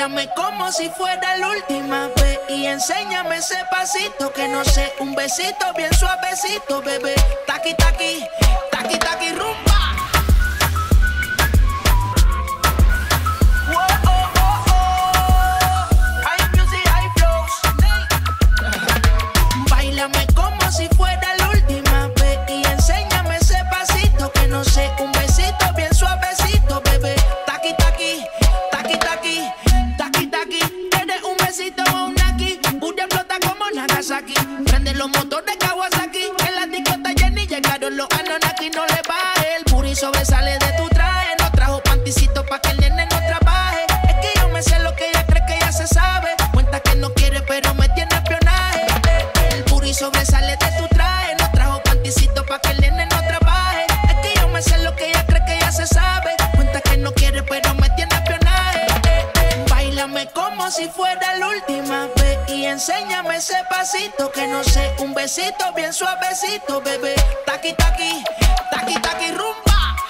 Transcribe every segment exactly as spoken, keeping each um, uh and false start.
Báilame como si fuera la última vez y enséñame ese pasito que no sé, un besito bien suavecito, bebé. Taqui, taqui, taqui, taqui, rumba. Báilame como si fuera la última vez y enséñame ese pasito que no sé, un besito bien suavecito, bebé. Taqui, taqui, taqui, taqui, taqui, taqui. ¿Quieres un besito o un aquí? Booty explota como Nagasaki. Prende los motores Kawasaki. En la discota Jenny llegaron los Anonaki. No le baje, el booty sobresale de tu traje. No trajo panticito pa' que el nene no trabaje. Es que yo me sé lo que ella cree que ya se sabe. Cuenta que no quiere pero me tiene espionaje. Y sobresale de tu traje. No trajo panticito pa' que el nene no trabaje. Es que yo me sé lo que ella cree que ya se sabe. Cuenta que no quiere pero me tiene espionaje. eh, eh. Báilame como si fuera la última vez y enséñame ese pasito que no sé, un besito bien suavecito, bebé. Taqui, taqui, taqui, taqui, rumba.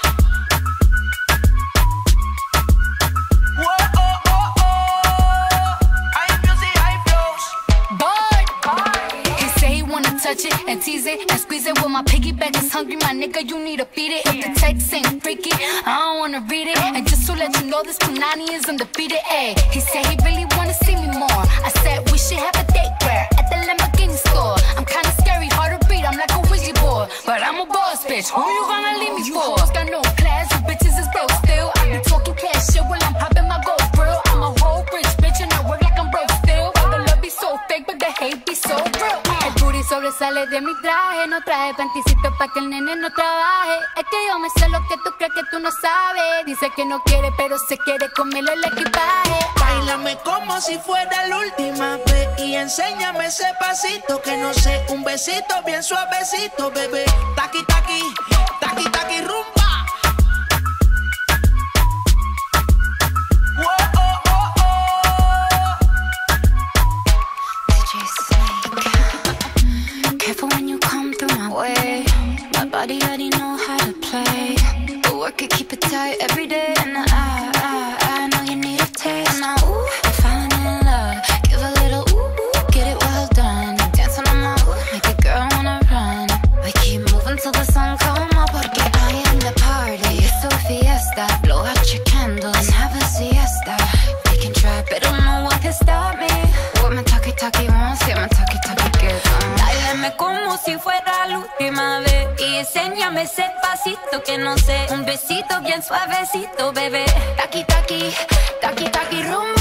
Touch it and tease it and squeeze it. When my piggyback is hungry, my nigga, you need to feed it. If the text ain't freaky, I don't wanna read it. And just to let you know, this Punani is undefeated. Ay, he said he really wanna see me more. I said we should have a date where at the Lamborghini store. I'm kinda scary, hard to read, I'm like a Ouija board, but I'm a boss bitch. Who you gonna leave me for? Hoes got no class, you bitches is broke still. I be talking cash shit while I'm popping my gold grill. I'm a whole rich bitch and I work like I'm broke still. All the love be so fake, but the hate be so real. Sobresale de mi traje, no traje panticito pa' que el nene no trabaje. Es que yo me sé lo que tú crees que tú no sabes. Dice que no quiere, pero se quiere comerle el equipaje. Báilame como si fuera la última vez y enséñame ese pasito que no sé, un besito bien suavecito, bebé. Taqui, taqui, taqui, taqui, rumba. When you come through my way, my body already know how to play. But work it, keep it tight every day. And I, I, I know you need a taste. And I, ooh, I'm falling in love. Give a little ooh, get it well done. Dance on my ooh, make a girl wanna run. We keep moving till the sun come up. Porque I am the party, it's a fiesta. Blow out your candles and have a siesta. They can try, but don't know what can stop me. What my talkie talkie wants, yeah, my talkie talkie gets on. Como si fuera la última vez y enséñame ese pasito que no sé, un besito bien suavecito, bebé. Taqui, taqui, taqui, taqui, rumba.